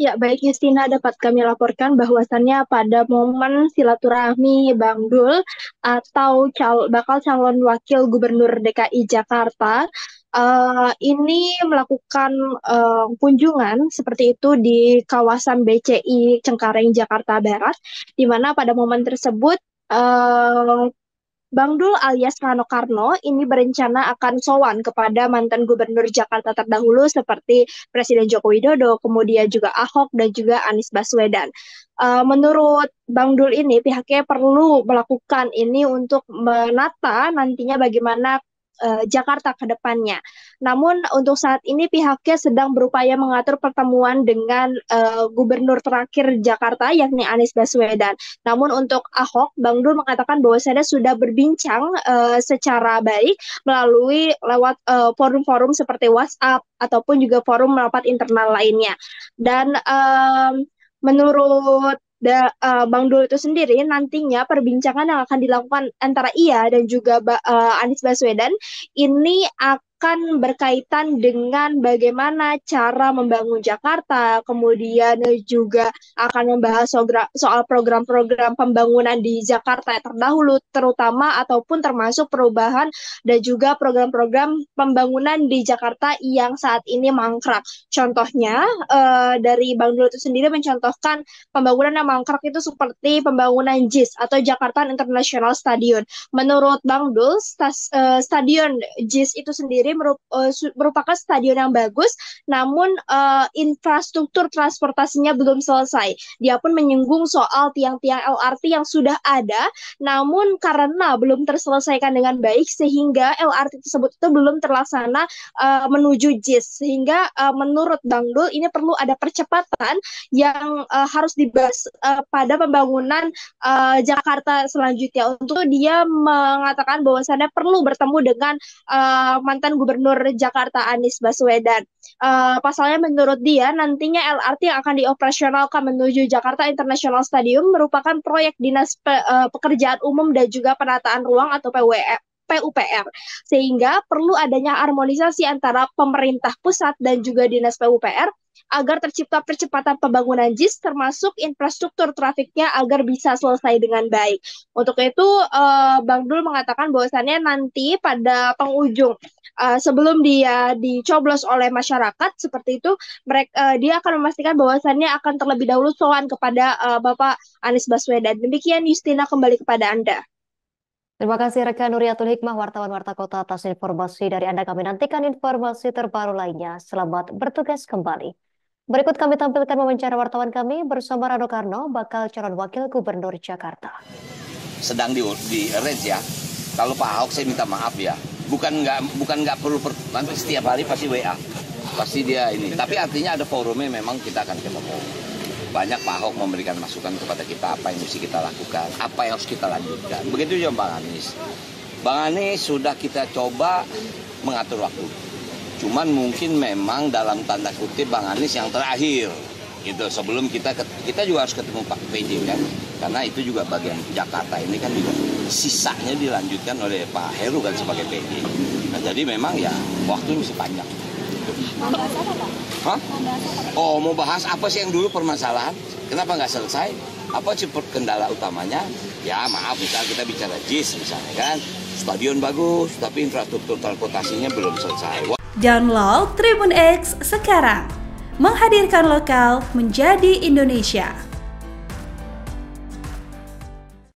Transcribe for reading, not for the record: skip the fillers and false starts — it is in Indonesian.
Ya, baik Justina, dapat kami laporkan bahwasannya pada momen silaturahmi Bang Dul atau bakal calon wakil gubernur DKI Jakarta ini melakukan kunjungan seperti itu di kawasan BCI Cengkareng Jakarta Barat, di mana pada momen tersebut Bang Dul alias Rano Karno ini berencana akan sowan kepada mantan gubernur Jakarta terdahulu seperti Presiden Joko Widodo, kemudian juga Ahok dan juga Anies Baswedan. Menurut Bang Dul ini pihaknya perlu melakukan ini untuk menata nantinya bagaimana Jakarta ke depannya. Namun untuk saat ini pihaknya sedang berupaya mengatur pertemuan dengan gubernur terakhir Jakarta yakni Anies Baswedan. Namun untuk Ahok, Bang Dul mengatakan bahwasannya sudah berbincang secara baik melalui lewat forum-forum seperti WhatsApp ataupun juga forum rapat internal lainnya. Dan menurut Bang Dul itu sendiri, nantinya perbincangan yang akan dilakukan antara ia dan juga Anies Baswedan ini akan berkaitan dengan bagaimana cara membangun Jakarta, kemudian juga akan membahas soal program-program pembangunan di Jakarta yang terdahulu, terutama ataupun termasuk perubahan dan juga program-program pembangunan di Jakarta yang saat ini mangkrak. Contohnya dari Bang Dul itu sendiri mencontohkan pembangunan yang mangkrak itu seperti pembangunan JIS atau Jakarta International Stadium. Menurut Bang Dul, stadion JIS itu sendiri merupakan stadion yang bagus, namun infrastruktur transportasinya belum selesai. Dia pun menyinggung soal tiang-tiang LRT yang sudah ada, namun karena belum terselesaikan dengan baik, sehingga LRT tersebut itu belum terlaksana menuju JIS. Sehingga menurut Bang Dul ini perlu ada percepatan yang harus dibahas pada pembangunan Jakarta selanjutnya. Untuk dia mengatakan bahwasannya perlu bertemu dengan mantan gubernur Jakarta Anies Baswedan. Pasalnya menurut dia nantinya LRT yang akan dioperasionalkan menuju Jakarta International Stadium merupakan proyek Dinas Pekerjaan Umum dan juga Penataan Ruang atau PUPR, sehingga perlu adanya harmonisasi antara pemerintah pusat dan juga dinas PUPR agar tercipta percepatan pembangunan JIS termasuk infrastruktur trafiknya agar bisa selesai dengan baik. Untuk itu Bang Dul mengatakan bahwasannya nanti pada penghujung sebelum dia dicoblos oleh masyarakat seperti itu, dia akan memastikan bahwasannya akan terlebih dahulu sowan kepada Bapak Anies Baswedan. Demikian Justina, kembali kepada Anda. Terima kasih rekan Nuriatul Hikmah, wartawan Warta Kota atas informasi dari Anda. Kami nantikan informasi terbaru lainnya. Selamat bertugas kembali. Berikut kami tampilkan wawancara wartawan kami bersama Rano Karno, bakal calon wakil gubernur Jakarta. Sedang di arrange ya. Kalau Pak Ahok saya minta maaf ya. Bukan nggak perlu nanti setiap hari pasti WA. Pasti dia ini. Tapi artinya ada forumnya, memang kita akan ketemu. Banyak Pak Ahok memberikan masukan kepada kita apa yang mesti kita lakukan, apa yang harus kita lanjutkan. Begitu juga Bang Anies. Bang Anies sudah kita coba mengatur waktu. Cuman mungkin memang dalam tanda kutip Bang Anies yang terakhir. Gitu. Sebelum kita juga harus ketemu Pak PJ kan. Karena itu juga bagian Jakarta ini kan juga sisanya dilanjutkan oleh Pak Heru kan sebagai PJ. Nah, jadi memang ya waktu masih panjang. Mau bahas apa, Pak? Hah? Oh, mau bahas apa sih yang dulu permasalahan? Kenapa nggak selesai? Apa sih kendala utamanya? Ya maaf, misalnya kita bicara JIS misalnya kan. Stadion bagus, tapi infrastruktur transportasinya belum selesai. Download Tribun X sekarang. Menghadirkan lokal menjadi Indonesia.